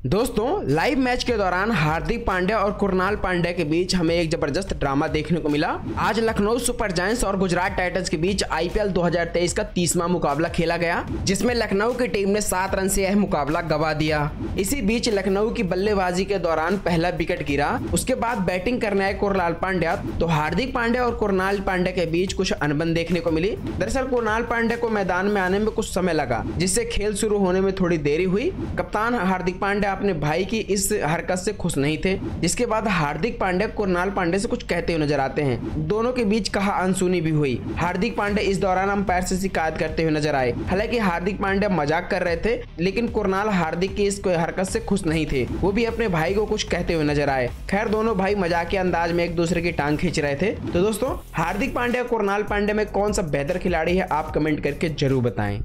दोस्तों, live match के दौरान हार्दिक पांड्या और कुणाल पांड्या के बीच हमें एक जबरदस्त ड्रामा देखने को मिला। आज लखनऊ सुपर जायंट्स और गुजरात टाइटंस के बीच आईपीएल 2023 का 30वां मुकाबला खेला गया, जिसमें लखनऊ की टीम ने 7 रन से यह मुकाबला गंवा दिया। इसी बीच लखनऊ की बल्लेबाजी के दौरान पहला विकेट गिरा। उसके बाद बैटिंग करने आए कुणाल पांड्या, तो हार्दिक पांड्या और कुणाल पांड्या के बीच कुछ अनबन देखने को मिली। दरअसल कुणाल पांड्या को मैदान में आने में कुछ समय लगा, जिससे खेल शुरू होने में थोड़ी देरी हुई। कप्तान हार्दिक पांड्या अपने भाई की इस हरकत से खुश नहीं थे, जिसके बाद हार्दिक पांड्या कुणाल पांड्या से कुछ कहते हुए नजर आते हैं। दोनों के बीच कहा अनसुनी भी हुई। हार्दिक पांड्या इस दौरान अंपायर से शिकायत करते हुए नजर आए। हालांकि हार्दिक पांड्या मजाक कर रहे थे, लेकिन कुणाल हार्दिक की इस हरकत से खुश नहीं थे। वो भी अपने भाई को कुछ कहते हुए नजर आए। खैर, दोनों भाई मजाकिया अंदाज में एक दूसरे की टांग खींच रहे थे। तो दोस्तों, हार्दिक पांड्या कुणाल पांड्या में कौन सा बेहतर खिलाड़ी है, आप कमेंट करके जरूर बताएं।